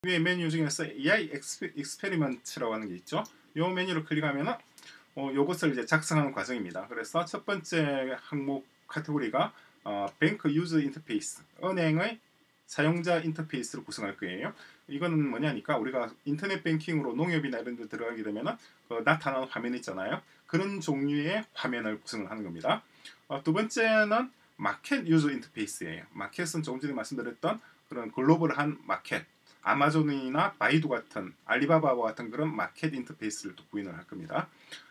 위에 메뉴 중에서 AI 익스페리먼트라고 하는 게 있죠. 이 메뉴를 클릭하면은 요것을 이제 작성하는 과정입니다. 그래서 첫 번째 항목 카테고리가 뱅크 유저 인터페이스, 은행의 사용자 인터페이스를 구성할 거예요. 이거는 뭐냐니까 우리가 인터넷 뱅킹으로 농협이나 이런 데 들어가게 되면은 나타나는 화면 있잖아요. 그런 종류의 화면을 구성을 하는 겁니다. 두 번째는 마켓 유저 인터페이스예요. 마켓은 조금 전에 말씀드렸던 그런 글로벌한 마켓, 아마존이나 바이두 같은, 알리바바와 같은 그런 마켓 인터페이스를 또 구현을 할 겁니다.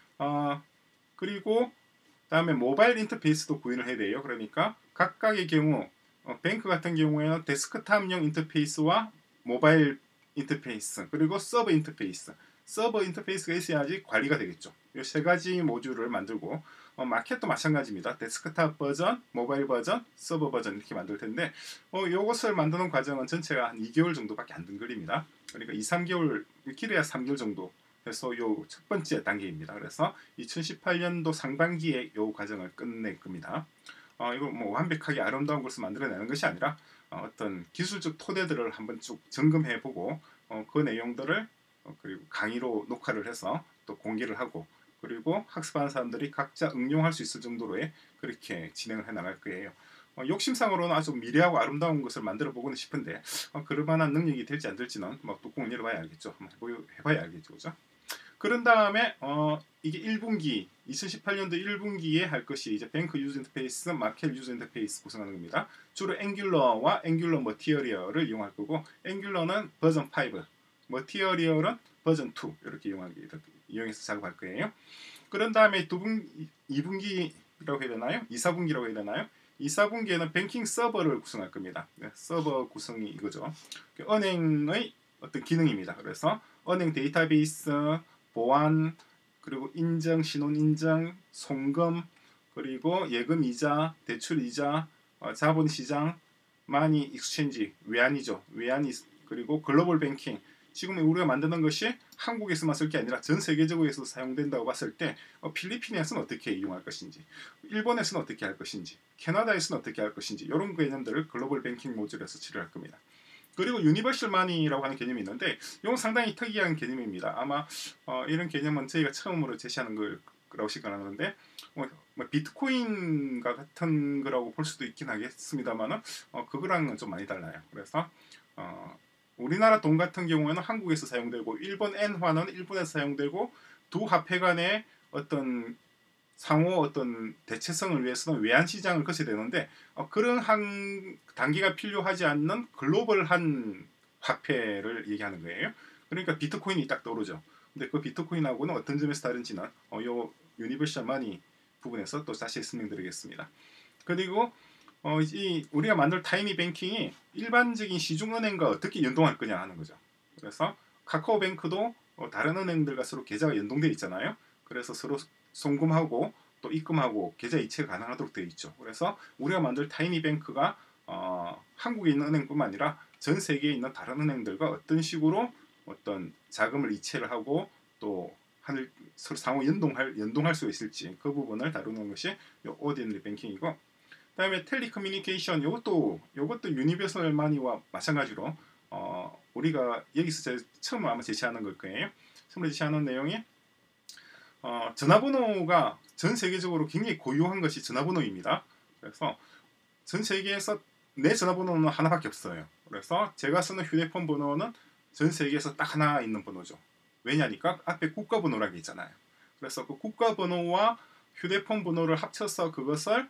그리고 다음에 모바일 인터페이스도 구현을 해야 돼요. 그러니까 각각의 경우 뱅크 같은 경우에는 데스크탑용 인터페이스와 모바일 인터페이스, 그리고 서버 인터페이스, 서버 인터페이스가 있어야지 관리가 되겠죠. 이 세 가지 모듈을 만들고 마켓도 마찬가지입니다. 데스크탑 버전, 모바일 버전, 서버 버전 이렇게 만들 텐데 이것을 만드는 과정은 전체가 한 2개월 정도밖에 안 든 거리입니다. 그러니까 2-3개월, 길어야 3개월 정도 해서 요 첫 번째 단계입니다. 그래서 2018년도 상반기에 요 과정을 끝낼 겁니다. 이거 뭐 완벽하게 아름다운 것을 만들어내는 것이 아니라 어떤 기술적 토대들을 한번 쭉 점검해보고 그 내용들을 그리고 강의로 녹화를 해서 또 공개를 하고 그리고 학습하는 사람들이 각자 응용할 수 있을 정도로의 그렇게 진행을 해나갈 거예요. 욕심상으로는 아주 미래하고 아름다운 것을 만들어 보고는 싶은데 그럴 만한 능력이 될지 안 될지는 뭐 뚜껑을 열어봐야 알겠죠. 한번 해봐야 알겠죠, 그죠? 그런 다음에 이게 1분기 2018년도 1분기에 할 것이 이제 뱅크 유저 인터페이스, 마켓 유저 인터페이스 구성하는 겁니다. 주로 앵귤러와 앵귤러 머티리얼을 이용할 거고 앵귤러는 버전 5, 머티리얼은 버전 2 이렇게 이용해서 작업할 거예요. 그런 다음에 2분기라고 해야 되나요? 2-4분기라고 해야 되나요? 2-4분기에는 뱅킹 서버를 구성할 겁니다. 서버 구성이 이거죠. 은행의 어떤 기능입니다. 그래서 은행 데이터베이스, 보안, 그리고 인증, 신원 인증, 송금, 그리고 예금 이자, 대출 이자, 자본 시장, 마니 익스체인지, 외환이죠. 외환이 그리고 글로벌 뱅킹. 지금 우리가 만드는 것이 한국에서만 쓸 게 아니라 전 세계적으로 사용된다고 봤을 때 필리핀에서는 어떻게 이용할 것인지, 일본에서는 어떻게 할 것인지, 캐나다에서는 어떻게 할 것인지 이런 개념들을 글로벌 뱅킹 모듈에서 치료할 겁니다. 그리고 유니버셜 마니라고 하는 개념이 있는데 이건 상당히 특이한 개념입니다. 아마 이런 개념은 저희가 처음으로 제시하는 거라고 생각하는데 비트코인과 같은 거라고 볼 수도 있긴 하겠습니다만 그거랑은 좀 많이 달라요. 그래서 우리나라 돈 같은 경우에는 한국에서 사용되고 일본 엔화는 일본에서 사용되고 두 화폐 간의 어떤 상호 어떤 대체성을 위해서는 외환 시장을 거쳐야 되는데 그런 한 단계가 필요하지 않는 글로벌한 화폐를 얘기하는 거예요. 그러니까 비트코인이 딱 떠오르죠. 근데 그 비트코인하고는 어떤 점에서 다른지는 요 유니버셜 머니 부분에서 또 다시 설명드리겠습니다. 그리고 이 우리가 만들 타이니 뱅킹이 일반적인 시중은행과 어떻게 연동할 거냐 하는 거죠. 그래서 카카오뱅크도 다른 은행들과 서로 계좌가 연동되어 있잖아요. 그래서 서로 송금하고 또 입금하고 계좌 이체가 가능하도록 되어 있죠. 그래서 우리가 만들 타이니뱅크가 한국에 있는 은행뿐만 아니라 전 세계에 있는 다른 은행들과 어떤 식으로 어떤 자금을 이체를 하고 또 서로 상호 연동할 수 있을지 그 부분을 다루는 것이 오디너리 뱅킹이고, 그다음에 텔리커뮤니케이션 이것도 유니버설 마니와 마찬가지로 우리가 여기서 처음 아마 제시하는 걸 거예요. 처음 제시하는 내용이 전화번호가 전 세계적으로 굉장히 고유한 것이 전화번호입니다. 그래서 전 세계에서 내 전화번호는 하나밖에 없어요. 그래서 제가 쓰는 휴대폰 번호는 전 세계에서 딱 하나 있는 번호죠. 왜냐니까 앞에 국가번호라는 게 있잖아요. 그래서 그 국가번호와 휴대폰 번호를 합쳐서 그것을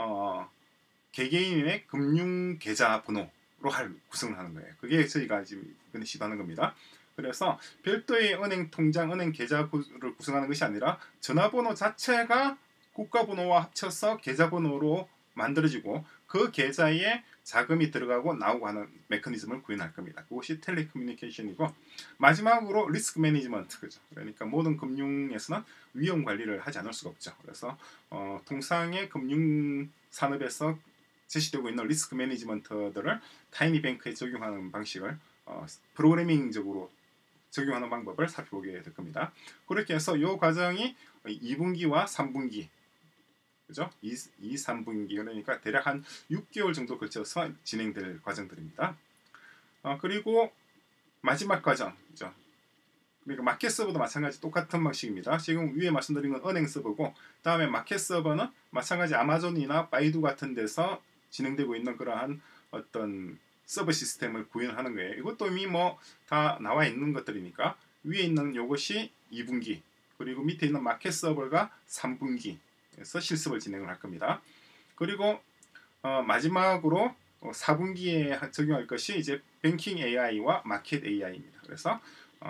개개인의 금융 계좌 번호로 구성을 하는 거예요. 그게 저희가 지금 이번에 시도하는 겁니다. 그래서 별도의 은행 통장, 은행 계좌를 구성하는 것이 아니라 전화번호 자체가 국가번호와 합쳐서 계좌번호로 만들어지고 그 계좌에 자금이 들어가고 나오고 하는 메커니즘을 구현할 겁니다. 그것이 텔레커뮤니케이션이고, 마지막으로 리스크 매니지먼트, 그죠? 그러니까 모든 금융에서는 위험 관리를 하지 않을 수가 없죠. 그래서 통상의 금융 산업에서 제시되고 있는 리스크 매니지먼트들을 타이니뱅크에 적용하는 방식을 프로그래밍적으로 적용하는 방법을 살펴보게 될 겁니다. 그렇게 해서 이 과정이 2분기와 3분기, 그죠? 2-3분기 그러니까 대략 한 6개월 정도 걸쳐서 진행될 과정들입니다. 그리고 마지막 과정이죠. 그러니까 마켓 서버도 마찬가지 똑같은 방식입니다. 지금 위에 말씀드린 건 은행 서버고, 다음에 마켓 서버는 마찬가지 아마존이나 바이두 같은 데서 진행되고 있는 그러한 어떤 서버 시스템을 구현하는 거예요. 이것도 이미 뭐 다 나와 있는 것들이니까 위에 있는 요것이 2분기, 그리고 밑에 있는 마켓 서버가 3분기에서 실습을 진행을 할 겁니다. 그리고 마지막으로 4분기에 적용할 것이 이제 뱅킹 AI와 마켓 AI입니다. 그래서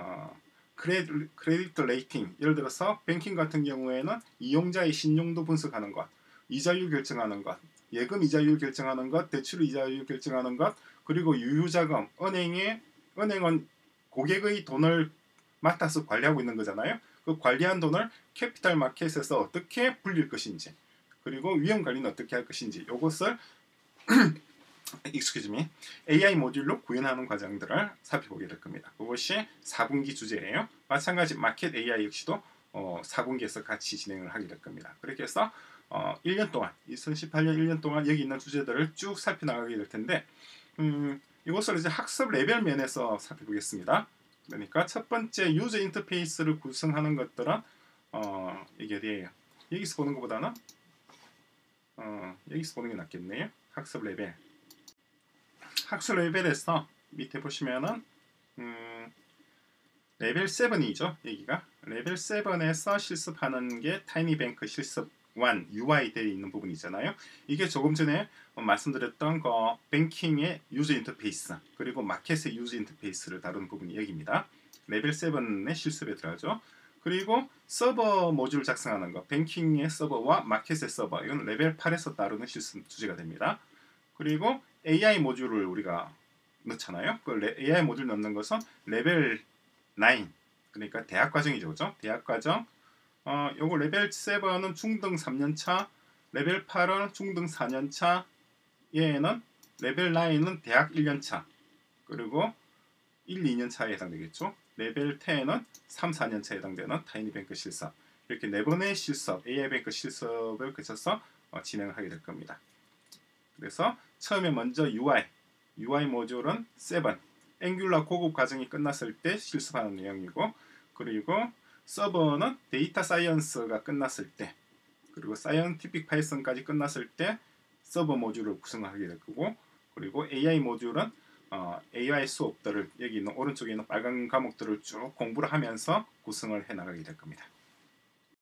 크레디트 레이팅, 예를 들어서 뱅킹 같은 경우에는 이용자의 신용도 분석하는 것, 이자율 결정하는 것, 예금 이자율 결정하는 것, 대출 이자율 결정하는 것, 그리고 유효자금, 은행은 고객의 돈을 맡아서 관리하고 있는 거잖아요. 그 관리한 돈을 캐피탈 마켓에서 어떻게 불릴 것인지, 그리고 위험 관리는 어떻게 할 것인지, 이것을 excuse me, AI 모듈로 구현하는 과정들을 살펴보게 될 겁니다. 그것이 4분기 주제예요. 마찬가지 마켓 AI 역시도 4분기에서 같이 진행을 하게 될 겁니다. 그렇게 해서 1년 동안, 2018년 1년 동안 여기 있는 주제들을 쭉 살펴나가게 될 텐데, 이것을 이제 학습 레벨 면에서 살펴보겠습니다. 그러니까 첫 번째 유저 인터페이스를 구성하는 것들은 이게 어디예요? 여기서 보는 것보다는 여기서 보는 게 낫겠네요. 학습 레벨. 학습 레벨에서 밑에 보시면은 레벨 7이죠. 여기가 레벨 7에서 실습하는 게 타이니뱅크 실습 1 UI 되어 있는 부분이잖아요. 이게 조금 전에 말씀드렸던 그 뱅킹의 유저 인터페이스, 그리고 마켓의 유저 인터페이스를 다루는 부분이 여기입니다. 레벨 7의 실습에 들어가죠. 그리고 서버 모듈 작성하는 거, 뱅킹의 서버와 마켓의 서버, 이건 레벨 8에서 다루는 실습 주제가 됩니다. 그리고 AI 모듈을 우리가 넣잖아요. 그 AI 모듈 넣는 것은 레벨 9, 그러니까 대학 과정이죠, 그죠? 대학 과정. 요거 레벨 7은 중등 3년차, 레벨 8은 중등 4년차, 얘는 레벨 9은 대학 1년차, 그리고 1, 2년차에 해당되겠죠. 레벨 10은 3, 4년차에 해당되는 타이니뱅크 실습. 이렇게 4번의 실습, AI뱅크 실습을 거쳐서 진행을 하게 될 겁니다. 그래서 처음에 먼저 UI 모듈은 7, 앵귤라 고급 과정이 끝났을 때 실습하는 내용이고, 그리고 서버는 데이터 사이언스가 끝났을 때, 그리고 사이언티픽 파이썬까지 끝났을 때 서버 모듈을 구성하게 될 거고, 그리고 AI 모듈은 AI 수업들을 여기 있는 오른쪽에 있는 빨간 과목들을 쭉 공부를 하면서 구성을 해 나가게 될 겁니다.